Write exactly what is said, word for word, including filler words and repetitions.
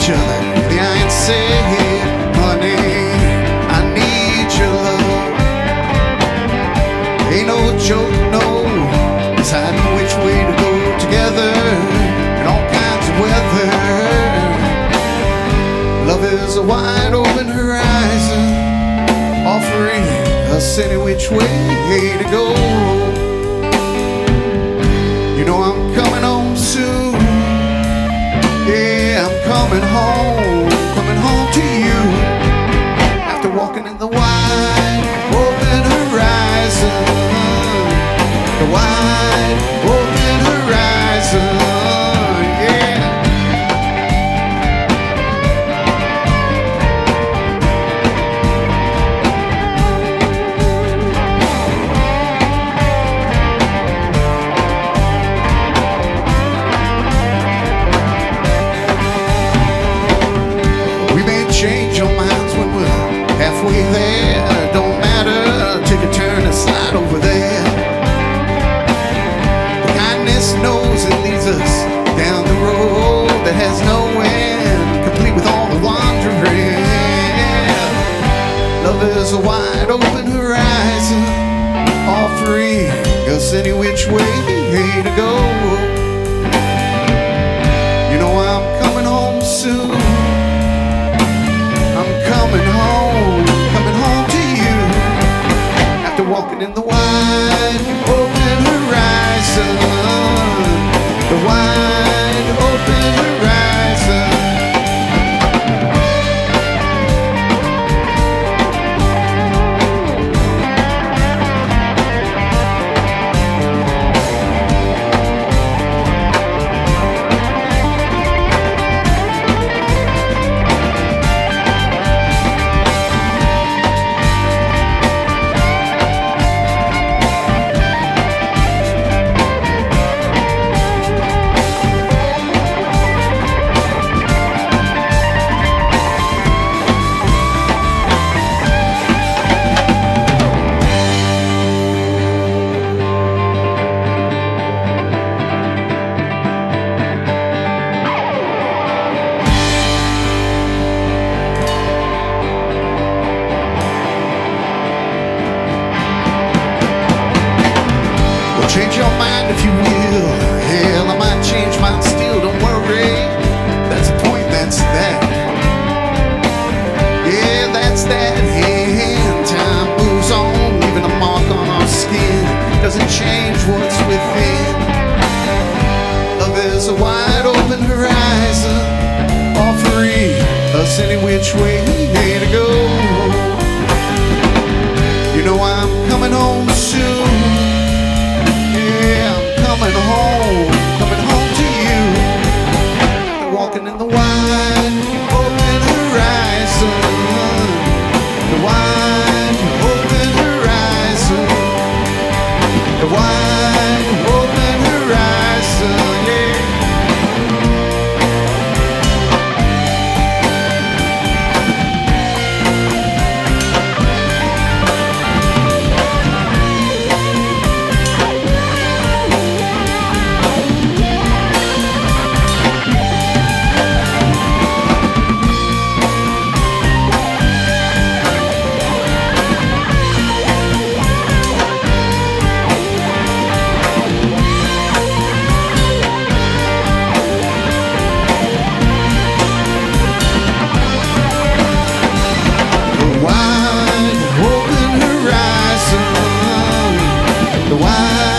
each other in the eye and say, honey, I need your love. Ain't no joke, no, deciding which way to go together in all kinds of weather. Love is a wide open horizon, offering us any which way to go. You know I'm coming home soon. Yeah, I'm coming home, coming home to you. After walking in the wide open horizon, the wide open horizon, yeah. We may change our minds when we're halfway there. Don't matter, take a turn and slide over there. Knows it leads us down the road that has no end, complete with all the wandering. Love is a wide open horizon, offering us any which way to go. You know I'm coming home soon. I'm coming home, coming home to you. After walking in the wide open horizon, the wide open horizon. Change your mind if you will. Hell, I might change mine still, don't worry. That's the point, that's that. Yeah, that's that. And time moves on, leaving a mark on our skin. Doesn't change what's within. Love is a wide open horizon, offering us any which way to go. You know I'm coming home soon. Yeah, I'm coming home, coming home to you. Walking in the wide open horizon, the wide open horizon, the wide open horizon, yeah. The wide